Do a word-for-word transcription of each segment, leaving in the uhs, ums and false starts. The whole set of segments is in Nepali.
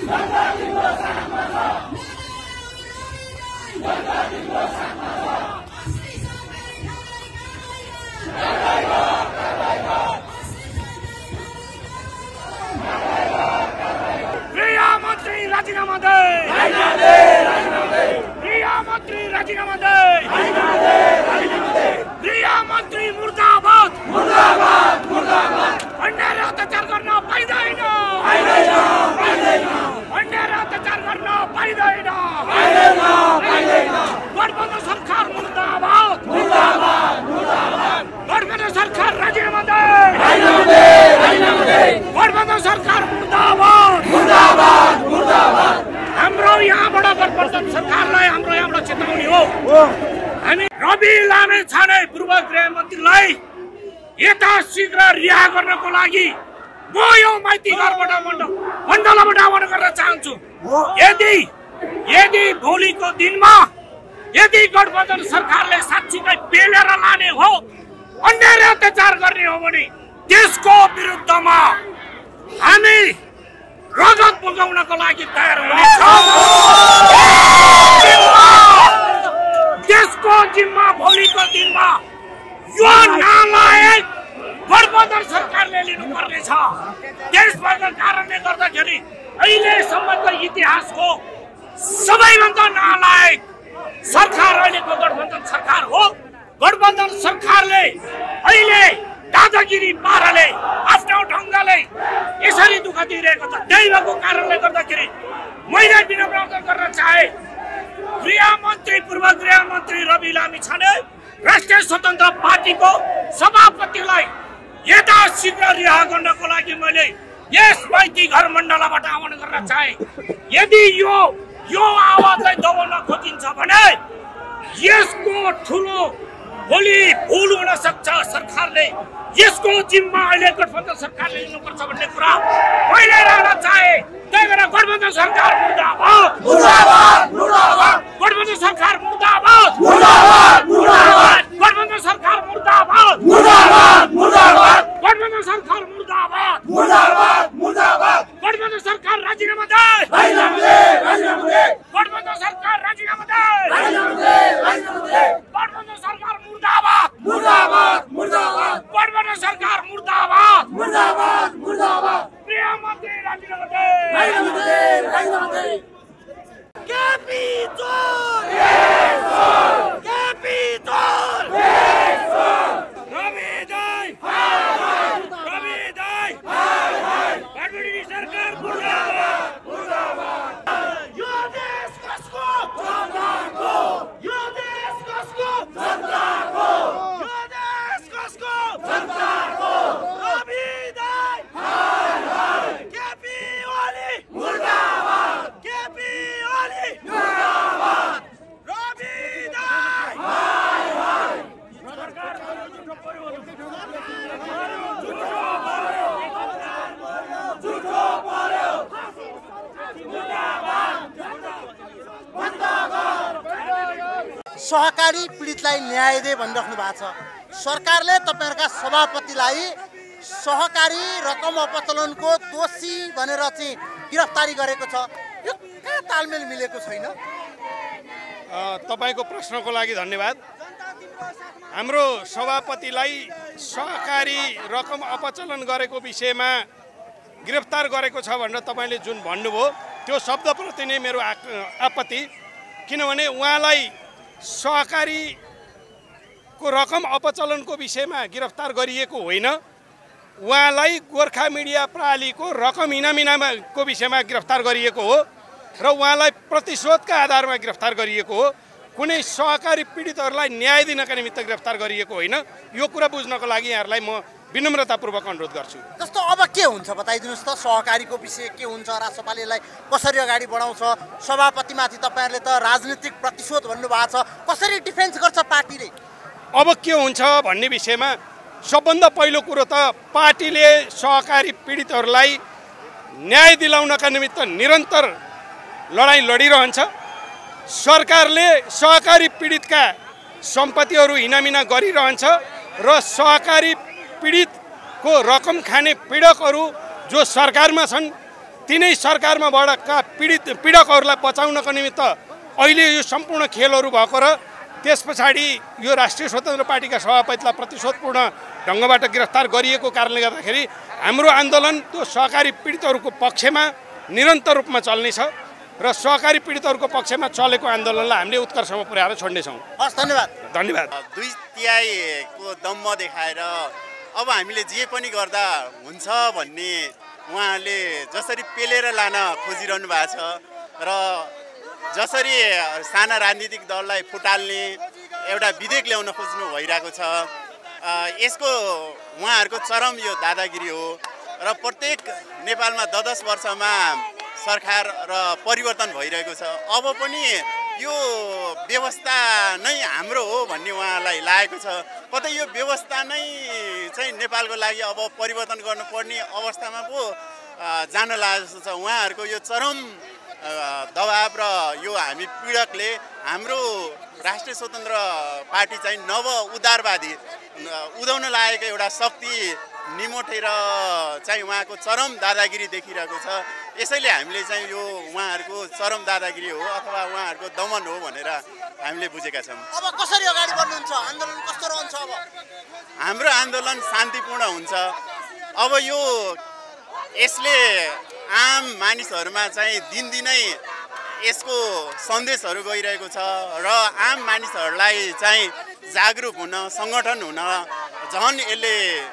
गृहमन्त्री राजीनामा दे, गृहमन्त्री राजीनामा दे, गृहमन्त्री मुर्दाबाद, मुर्दाबाद, मुर्दाबाद। अन्याय अत्याचार गर्न पाइँदैन, पाइँदैन, पाइँदैन। अन्याय अत्याचार गर्न पाइँदैन, पाइँदैन, पाइँदैन। गठबन्धन सरकार मुर्दाबाद, मुर्दाबाद, मुर्दाबाद। गठबन्धन सरकार राजीनामा दे, राजीनामा दे, राजीनामा दे। गठबन्धन सरकार मुर्दाबाद, मुर्दाबाद, मुर्दाबाद। हाम्रो यहाँबाट गठबन्धन सरकारलाई हाम्रो यहाँबाट चेतावनी हो। हामी रवि लामेछाने पूर्व गृहमन्त्रीलाई यथाशीघ्र रिहा गर्नको लागि म यो माइती घरबाट मण्डलबाट आह्वान गर्न चाहन्छु। यदि यदि भोलिको दिनमा यदि गठबन्धन सरकारले साँच्चीकै पेलेर लाने हो, अन्याय अत्याचार गर्ने हो भने त्यसको विरुद्धमा हामी रगत बगाउनको लागि तयार हुनेछौँ। त्यसको जिम्मा भोलिको दिनमा यो नालायक गठबन्धन सरकारले लिनुपर्नेछ। त्यसको कारणले गर्दाखेरि अहिलेसम्मको इतिहासको सबैभन्दा नालायक सरकार अहिलेको गठबन्धन सरकार हो। गठबन्धन सरकारले अहिले दादागिरी पाराले आफ्नो ढङ्गले यसरी दुःख दिइरहेको छ। त्यही भएको कारणले गर्दाखेरि मैले विनम्र गर्न चाहे गृहमन्त्री पूर्व गृहमन्त्री रवि लामिछाने राष्ट्रिय स्वतन्त्र पार्टीको सभापतिलाई यथाशीघ्र रिहा गर्नको लागि मैले यस माइती घर मण्डलबाट आह्वान गर्न चाहे। यदि यो यो आवाजलाई दबाउन खोजिन्छ भने यसको ठुलो भोलि भुल हुन सक्छ। सरकारले यसको जिम्मा अहिले गठबन्धन सरकारले लिनुपर्छ भन्ने कुरा मैले राख्न चाहे। त्यही भएर गठबन्धन सरकार मुर्दाबाद, मुर्दाबाद, मुर्दाबाद। गठबन्धन सरकार मुर्दाबाद, मुर्दाबाद, मुर्दाबाद। गठबन्धन सरकार मुर्दाबाद, मुर्दाबाद, मुर्दाबाद। गठबन्धन सरकार मुर्दाबाद, मुर्दाबाद, मुर्दाबाद। गठबन्धन सरकार राजीनामा दे, राजीनामा दे, राजीनामा दे। गठबन्धन सरकार राजीनामा दे, राजीनामा दे, राजीनामा दे। गठबन्धन सरकार मुर्दाबाद, मुर्दाबाद, मुर्दाबाद। गठबन्धन सरकार मुर्दाबाद, मुर्दाबाद, मुर्दाबाद। गृहमन्त्री राजीनामा दे, राजीनामा दे, राजीनामा दे। केपी चोर, केपी चोर, रवि दाइ, रवि दाइ, गठबन्धन सरकार मुर्दाबाद, मुर्दाबाद। यो देश कसको? जनताको। यो देश कसको? जनताको। यो देश कसको? जनताको। रवि दाइ, केपी ओली मुर्दाबाद, केपी ओली मुर्दाबाद। रवि दाइ, सरकार झुटो पर्यो, झुटो पर्यो। सहकारी पीडितलाई न्याय दे भनिराख्नु भएको छ। सरकारले तपाईहरुका सभापतिलाई सहकारी रकम अपचलनको दोषी भनेर चाहिँ गिरफ्तारी गरेको छ। यो कहाँ तालमेल मिलेको छैन? तपाईको प्रश्नको लागि धन्यवाद। हाम्रो सभापतिलाई सहकारी रकम अपचलन गरेको विषयमा गिरफ्तार गरेको छ भनेर तपाईले जुन भन्नुभयो त्यो शब्दप्रति नै मेरो आपत्ति। किनभने उहाँलाई सहकारीको रकम अपचलनको विषयमा गिरफ्तार गरिएको होइन, उहाँलाई गोर्खा मिडिया प्रणालीको रकम इनामिनाको विषयमा गिरफ्तार गरिएको हो र उहाँलाई प्रतिशोधका आधारमा गिरफ्तार गरिएको हो। कुनै सहकारी पीडितहरूलाई न्याय दिनका निमित्त गिरफ्तार गरिएको होइन। यो कुरा बुझ्नको लागि यहाँहरूलाई म विनम्रतापूर्वक अनुरोध गर्छु। जस्तो अब के हुन्छ बताइदिनुस् त? सहकारीको विषय के हुन्छ? राष्ट्रपालले यसलाई कसरी अगाडि बढाउँछ? सभापतिमाथि तपाईहरुले त राजनीतिक प्रतिशोध भन्नुभएको छ, कसरी डिफेन्स गर्छ पार्टीले? अब के हुन्छ भन्ने विषयमा सबभन्दा पहिलो कुरो त पार्टीले सहकारी पीडितहरूलाई न्याय दिलाउनका निमित्त निरन्तर लडाईँ लडिरहन्छ। सरकारले सहकारी पीडितका सम्पत्तिहरू हिनामिना गरिरहन्छ र सहकारी पीडितको रकम खाने पीडकहरू जो सरकारमा छन् तिनै सरकारमा भएका पीडित पीडकहरूलाई बचाउनको निमित्त अहिले यो सम्पूर्ण खेलहरू भएको र त्यस पछाडि यो राष्ट्रिय स्वतन्त्र पार्टीका सभापतिलाई प्रतिशोधपूर्ण ढङ्गबाट गिरफ्तार गरिएको कारणले गर्दाखेरि हाम्रो आन्दोलन त्यो सहकारी पीडितहरूको पक्षमा निरन्तर रूपमा चल्नेछ र सहकारी पीडितहरूको पक्षमा चलेको आन्दोलनलाई हामीले उत्कर्षमा पुर्याएर छोड्नेछौँ। हस्, धन्यवाद। धन्यवाद। दुई तिहाईको दम्म देखाएर अब हामीले जे पनि गर्दा हुन्छ भन्ने उहाँले जसरी पेलेर लान खोजिरहनु भएको छ र जसरी साना राजनीतिक दललाई फुटाल्ने एउटा विधेयक ल्याउन खोज्नु भइरहेको छ, यसको उहाँहरूको चरम यो दादागिरी हो र प्रत्येक नेपालमा दस दस वर्षमा सरकार र परिवर्तन भइरहेको छ। अब पनि यो व्यवस्था नै हाम्रो हो भन्ने उहाँलाई लागेको छ। कतै यो व्यवस्था नै चाहिँ नेपालको लागि अब परिवर्तन गर्नुपर्ने अवस्थामा पो जान लागेको छ। उहाँहरूको यो चरम दबाब र यो हामी पीडकले हाम्रो राष्ट्रिय स्वतन्त्र पार्टी चाहिँ नव उदारवादी उदाउन लागेको एउटा शक्ति निमोटेर चाहिँ उहाँको चरम दादागिरी देखिरहेको छ। यसैले हामीले चाहिँ यो उहाँहरूको चरम दादागिरी हो अथवा उहाँहरूको दमन हो भनेर हामीले बुझेका छौँ। अब कसरी अगाडि बढ्नुहुन्छ? आन्दोलन कस्तो रहन्छ? अब हाम्रो आन्दोलन शान्तिपूर्ण हुन्छ। अब यो यसले आम मानिसहरूमा चाहिँ दिनदिनै यसको सन्देशहरू गइरहेको छ र आम मानिसहरूलाई चाहिँ जागरुक हुन, सङ्गठन हुन झन् यसले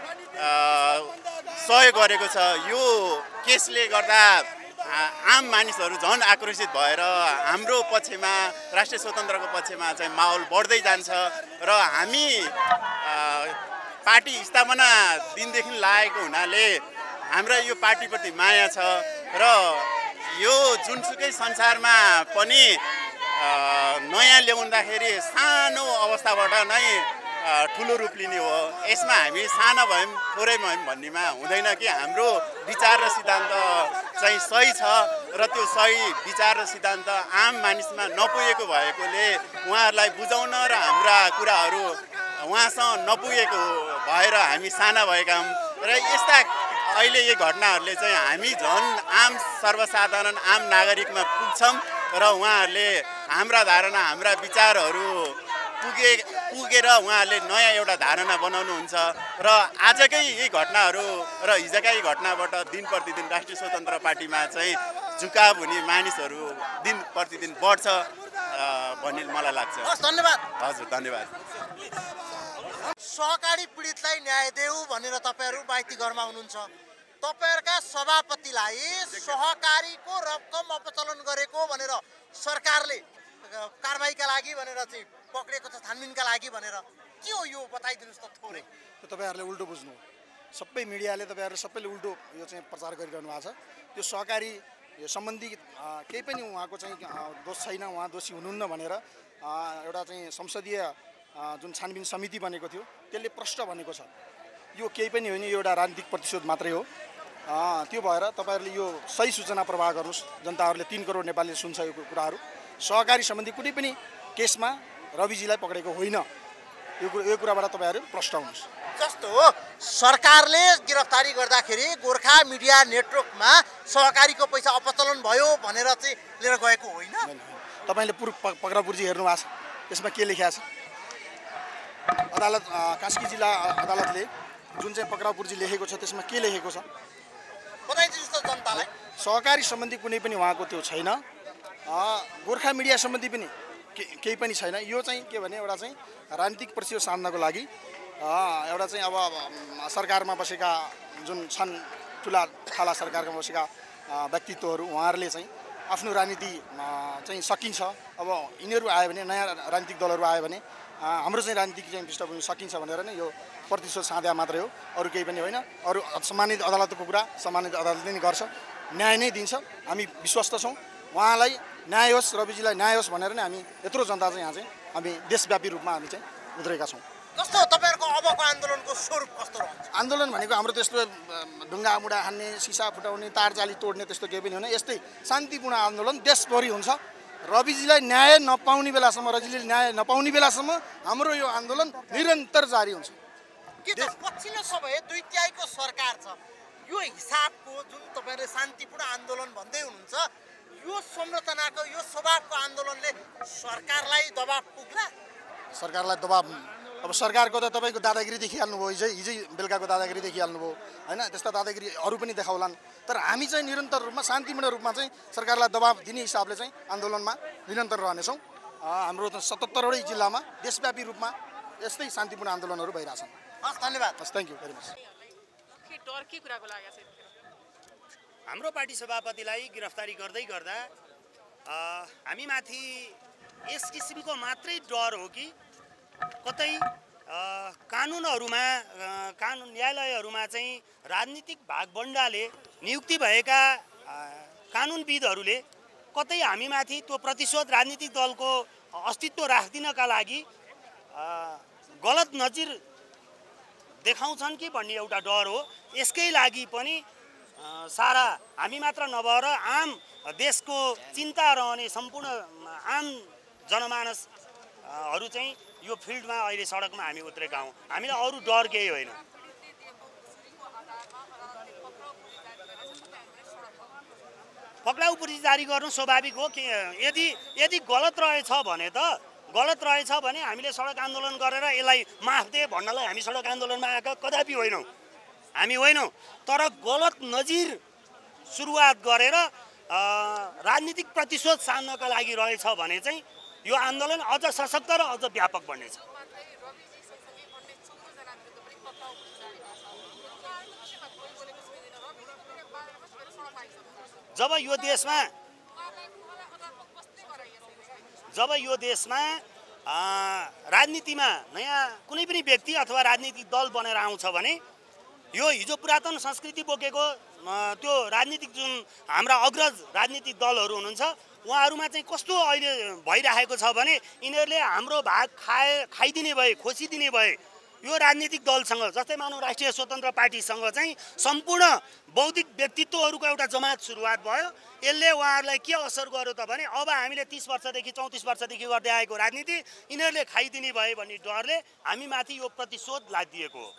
सहयोग गरेको छ। यो केसले गर्दा आम मानिसहरू झन् आक्रोशित भएर हाम्रो पक्षमा, राष्ट्रिय स्वतन्त्रको पक्षमा चाहिँ माहौल बढ्दै जान्छ र हामी पार्टी स्थापना दिनदेखि लागेको हुनाले हाम्रा यो पार्टीप्रति माया छ र यो जुनसुकै संसारमा पनि नयाँ ल्याउँदाखेरि सानो अवस्थाबाट नै ठुलो रूप लिने हो। यसमा हामी सानो भयौँ थोरै भयौँ भन्नेमा हुँदैन कि हाम्रो विचार र सिद्धान्त चाहिँ सही छ र त्यो सही विचार र सिद्धान्त आम मानिसमा नपुगेको भएकोले उहाँहरूलाई बुझाउन र हाम्रा कुराहरू उहाँसँग नपुगेको भएर हामी साना भएका हौँ र यस्ता अहिले यो घटनाहरूले चाहिँ हामी झन् आम सर्वसाधारण आम नागरिकमा पुग्छौँ र उहाँहरूले हाम्रा धारणा, हाम्रा विचारहरू पुगे पुगेर उहाँहरूले नयाँ एउटा धारणा बनाउनुहुन्छ र आजकै यी घटनाहरू र हिजोका यी घटनाबाट दिन प्रतिदिन राष्ट्रिय स्वतन्त्र पार्टीमा चाहिँ झुकाव हुने मानिसहरू दिन प्रतिदिन बढ्छ भन्ने मलाई लाग्छ। धन्यवाद। हजुर, धन्यवाद। सहकारी पीडितलाई न्याय देऊ भनेर तपाईँहरू माइती घरमा हुनुहुन्छ। तपाईँहरूका सभापतिलाई सहकारीको रकम अपचलन गरेको भनेर सरकारले कारबाहीका लागि भनेर चाहिँ पक्रेको छ, छानबिनका लागि भनेर के हो यो बताइदिनुहोस् त थोरै। तपाईँहरूले उल्टो बुझ्नु, सबै मिडियाले तपाईँहरू सबैले उल्टो यो चाहिँ प्रचार गरिरहनु भएको छ। त्यो सहकारी यो सम्बन्धी केही पनि उहाँको चाहिँ दोष छैन, उहाँ दोषी हुनुहुन्न भनेर एउटा चाहिँ संसदीय जुन छानबिन समिति बनेको थियो त्यसले प्रष्ट भनेको छ। यो केही पनि होइन, यो एउटा राजनीतिक प्रतिशोध मात्रै हो। त्यो भएर तपाईँहरूले यो सही सूचना प्रवाह गर्नुहोस्। जनताहरूले तीन करोड नेपालीले सुन्छ यो कुराहरू। सहकारी सम्बन्धी कुनै पनि केसमा रविजीलाई पक्रेको होइन, यो यो कुराबाट तपाईँहरू प्रष्ट हुनुहोस्। जस्तो सरकारले गिरफ्तारी गर्दाखेरि गोर्खा मिडिया नेटवर्कमा सहकारीको पैसा अपचलन भयो भनेर चाहिँ लिएर गएको होइन। तपाईँले पूर्व पक्रापुर्जी हेर्नु भएको छ, त्यसमा के लेखिएको छ? अदालत कास्की जिल्ला अदालतले जुन चाहिँ पक्रापुर्जी लेखेको छ त्यसमा के लेखेको छ बताइदिनुहोस् त जनतालाई। सहकारी सम्बन्धी कुनै पनि उहाँको त्यो छैन। गोर्खा मिडिया सम्बन्धी पनि केही पनि छैन। यो चाहिँ के भने एउटा चाहिँ राजनीतिक प्रतिशोध साध्नको लागि एउटा चाहिँ अब सरकारमा बसेका जुन छन् ठुला ठाला सरकारमा बसेका व्यक्तित्वहरू उहाँहरूले चाहिँ आफ्नो राजनीति चाहिँ सकिन्छ। अब यिनीहरू आयो भने, नयाँ राजनीतिक दलहरू आयो भने हाम्रो चाहिँ राजनीतिक चाहिँ पृष्ठभूमि सकिन्छ भनेर नै यो प्रतिशोध साध्या मात्रै हो, अरू केही पनि होइन। अरू सम्मानित अदालतको कुरा सम्मानित अदालतले नै गर्छ, न्याय नै दिन्छ। हामी विश्वस्त छौँ उहाँलाई न्याय होस्, रविजीलाई न्याय होस् भनेर नै हामी यत्रो जनता चाहिँ यहाँ चाहिँ हामी देशव्यापी रूपमा हामी चाहिँ उत्रेका छौँ। कस्तो तपाईँहरूको अबको आन्दोलनको स्वरूप कस्तो रहन्छ? आन्दोलन भनेको हाम्रो त्यस्तो ढुङ्गा मुढा हान्ने, सिसा फुटाउने, तार जाली तोड्ने त्यस्तो केही पनि होइन। यस्तै शान्तिपूर्ण आन्दोलन देशभरि हुन्छ। रविजीलाई न्याय नपाउने बेलासम्म, रविजीले न्याय नपाउने बेलासम्म हाम्रो यो आन्दोलन निरन्तर जारी हुन्छ। के त पछिल्लो समय दुई तिहाईको सरकार छ, यो हिसाबको जुन तपाईँले शान्तिपूर्ण आन्दोलन भन्दै हुनुहुन्छ यो संरचनाको यो स्वभावको आन्दोलनले सरकारलाई दबाब पुग्ला सरकारलाई दबाब अब सरकारको त तपाईँको दादागिरी देखिहाल्नुभयो हिजै हिजै बेलुकाको दादागिरी देखिहाल्नुभयो होइन त्यस्ता दादागिरी अरू पनि देखाउलान् तर हामी चाहिँ निरन्तर रूपमा शान्तिपूर्ण रूपमा चाहिँ सरकारलाई दबाब दिने हिसाबले चाहिँ आन्दोलनमा निरन्तर रहनेछौँ हाम्रो सतहत्तरवटै जिल्लामा देशव्यापी रूपमा यस्तै शान्तिपूर्ण आन्दोलनहरू भइरहेछन् हस् धन्यवाद हस् थ्याङ्क यू भेरी मच डर के कुराको लागेको छ हाम्रो पार्टी सभापतिलाई गिरफ्तारी गर्दै गर्दा हामी माथि यस किसिमको मात्रै डर हो कि कतै कानुनहरूमा कानुन न्यायालयहरूमा चाहिँ राजनीतिक भागबण्डाले नियुक्ति भएका कानुनविदहरूले कतै हामीमाथि त्यो प्रतिशोध राजनीतिक दलको अस्तित्व राख्दिनका लागि गलत नजिर देखाउँछन् कि भन्ने एउटा डर हो। यसकै लागि पनि सारा हामी मात्र नभएर आम देशको चिन्ता रहने सम्पूर्ण आम जनमानसहरू चाहिँ यो फिल्डमा अहिले सडकमा हामी उत्रेका हौँ। हामीलाई अरू डर केही होइन। पक्राउ पुर्जी जारी गर्नु स्वाभाविक हो कि यदि यदि गलत रहेछ भने त गलत रहेछ भने हामीले सडक आन्दोलन गरेर यसलाई माफ दे भन्नलाई हामी सडक आन्दोलनमा आएका कदापि होइनौँ हामी होइनौँ। तर गलत नजिर सुरुवात गरेर राजनीतिक प्रतिशोध सान्नका लागि रहेछ भने चाहिँ यो आन्दोलन अझ सशक्त र अझ व्यापक बन्नेछ। जब यो देशमा जब यो देशमा राजनीतिमा नयाँ कुनै पनि व्यक्ति अथवा राजनीतिक दल बनेर आउँछ भने यो हिजो पुरातन संस्कृति बोकेको त्यो राजनीतिक जुन हाम्रा अग्रज राजनीतिक दलहरू हुनुहुन्छ उहाँहरूमा चाहिँ कस्तो अहिले भइरहेको छ भने यिनीहरूले हाम्रो भाग खाए खाइदिने भए खोसिदिने भए यो राजनीतिक दलसँग जस्तै मानव राष्ट्रिय स्वतन्त्र पार्टीसँग चाहिँ सम्पूर्ण बौद्धिक व्यक्तित्वहरूको एउटा जमात सुरुवात भयो। यसले उहाँहरूलाई के असर गर्यो त भने अब हामीले तीस वर्षदेखि चौतिस वर्षदेखि गर्दै आएको राजनीति यिनीहरूले खाइदिने भए भन्ने डरले हामीमाथि यो प्रतिशोध लादिएको हो।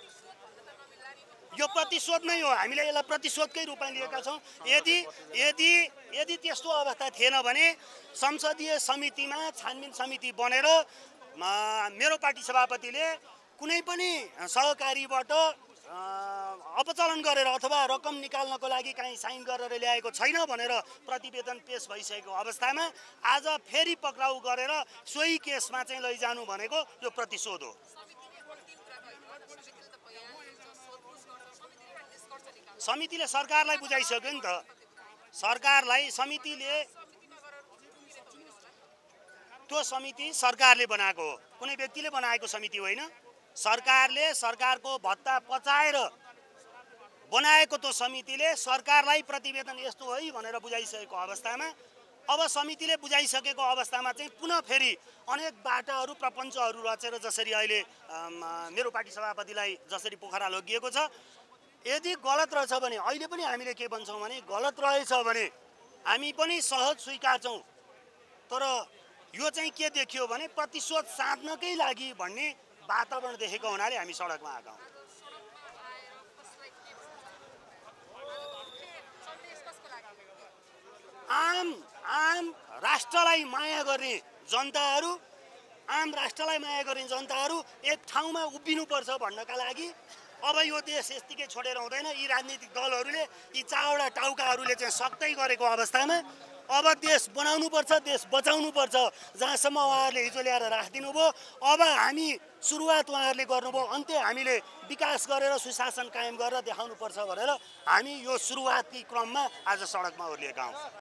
यो प्रतिशोध नै हो। हामीले यसलाई प्रतिशोधकै रूपमा लिएका छौँ। यदि यदि यदि त्यस्तो अवस्था थिएन भने संसदीय समितिमा छानबिन समिति बनेर मेरो पार्टी सभापतिले कुनै पनि सहकारीबाट अपचलन गरेर अथवा रकम निकाल्नको लागि काहीँ साइन गरेर ल्याएको छैन भनेर प्रतिवेदन पेश भइसकेको अवस्थामा आज फेरि पक्राउ गरेर सोही केसमा चाहिँ लैजानु भनेको यो प्रतिशोध हो। समितिले सरकारलाई बुझाइसक्यो नि त। सरकारलाई समितिले त्यो समिति सरकारले बनाएको हो, कुनै व्यक्तिले बनाएको समिति होइन। सरकारले सरकारको भत्ता पचाएर बनाएको त्यो समितिले सरकारलाई प्रतिवेदन यस्तो है भनेर बुझाइसकेको अवस्थामा अब समितिले बुझाइसकेको अवस्थामा चाहिँ पुनः फेरि अनेक बाटाहरू प्रपञ्चहरू रचेर जसरी अहिले मेरो पार्टी सभापतिलाई जसरी पोखरा लगिएको छ यदि गलत रहेछ भने अहिले पनि हामीले के भन्छौँ भने गलत रहेछ भने हामी पनि सहज स्वीकार्छौँ। तर यो चाहिँ के देखियो भने प्रतिशोध साध्नकै लागि भन्ने वातावरण देखेको हुनाले हामी सडकमा आएका हौँ। आम आम राष्ट्रलाई माया गर्ने जनताहरू आम राष्ट्रलाई माया गर्ने जनताहरू एक ठाउँमा उभिनुपर्छ भन्नका लागि अब यो देश यतिकै छोडेर हुँदैन। यी राजनीतिक दलहरूले यी चारवटा टाउकाहरूले चाहिँ सक्दै गरेको अवस्थामा अब देश बनाउनुपर्छ, देश बचाउनुपर्छ। जहाँसम्म उहाँहरूले हिजो ल्याएर राखिदिनु भयो अब हामी सुरुवात उहाँहरूले गर्नुभयो, अन्त्य हामीले विकास गरेर सुशासन कायम गरेर देखाउनुपर्छ भनेर हामी यो सुरुवाती क्रममा आज सडकमा ओर्लिएका हौँ।